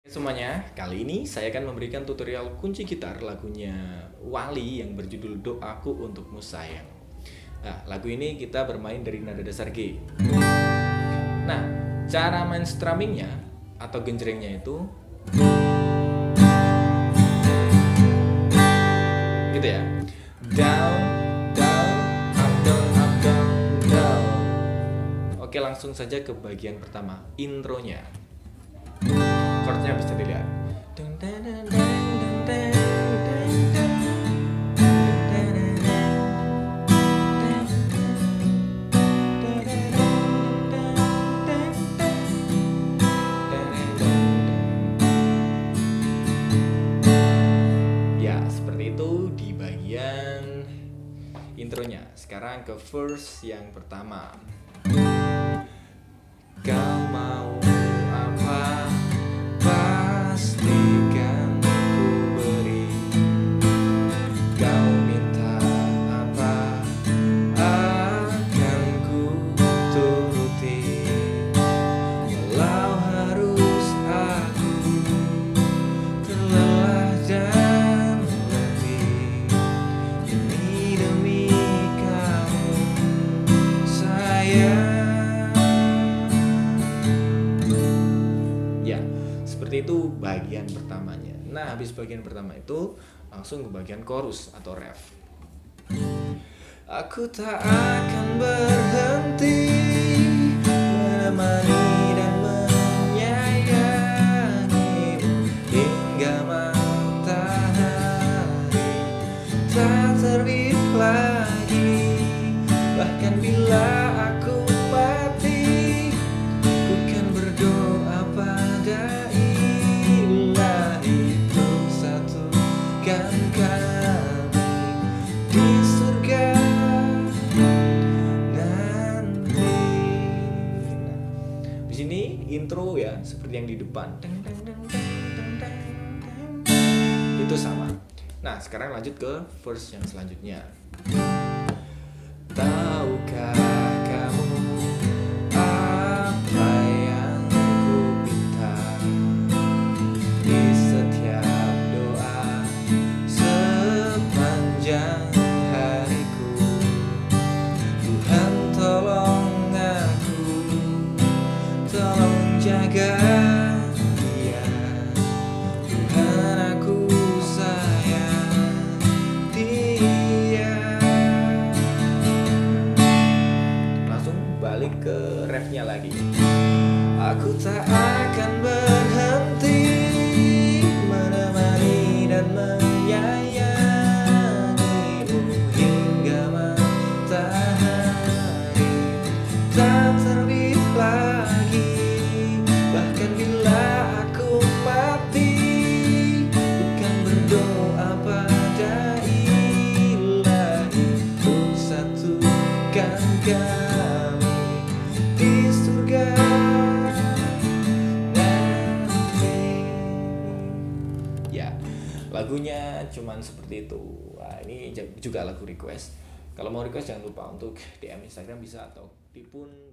Semuanya, kali ini saya akan memberikan tutorial kunci gitar lagunya Wali yang berjudul Doaku Untukmu Sayang. Nah, lagu ini kita bermain dari nada dasar G. Nah, cara main strummingnya atau genjrengnya itu gitu ya. Down, down, up, down, up, down, down. Oke, langsung saja ke bagian pertama, intronya. Chordnya bisa dilihat. Ya, seperti itu di bagian intronya. Sekarang ke verse yang pertama. Kau mau apa? Pastikan ku beri. Kau minta apa? Akan ku turuti. Walau harus aku terlelah dan letih, ini demi kamu sayang. Ya, seperti itu bagian pertamanya. Nah, habis bagian pertama itu langsung ke bagian chorus atau ref. Aku tak akan berhenti menemani dan menyayangimu hingga matahari tak terbit lagi. Bahkan bila aku mati, ku kan berdoa pada Ilahi untuk satukan kami di surga nanti. Nah, di sini intro ya, seperti yang di depan. Itu sama. Nah, sekarang lanjut ke verse yang selanjutnya. Tahukah kamu apa yang ku minta di setiap doa sepanjang hariku? Tuhan tolong aku, tolong jaga dia. Tuhan, aku sayang dia. Langsung balik ke refnya lagi. Aku tak akan berhenti menemani dan menyayangimu hingga matahari tak terbit lagi. Bahkan bila aku mati, bukan berdoa pada Ilahi untuk satukan kami di surga nanti. Ya, lagunya cuman seperti itu. Nah, ini juga lagu request. Kalau mau request jangan lupa untuk DM Instagram bisa, atau tipun